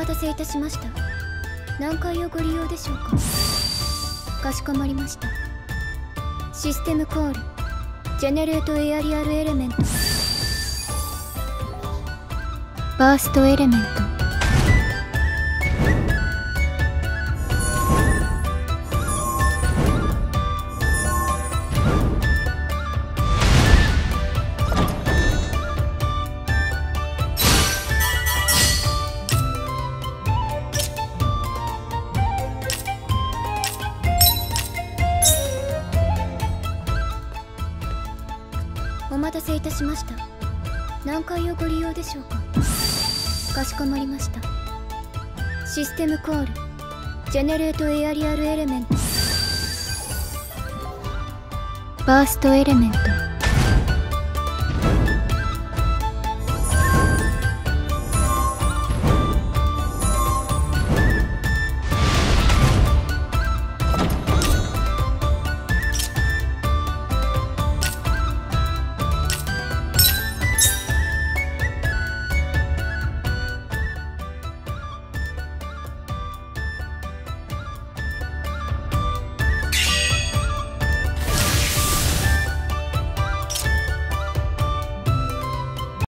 たせいたしました。何階をご利用でしょうか。かしこまりました。システムコールジェネレートエアリアルエレメントバーストエレメント。お待たせいたしました。何階をご利用でしょうか。かしこまりました。システムコールジェネレートエアリアルエレメントバーストエレメント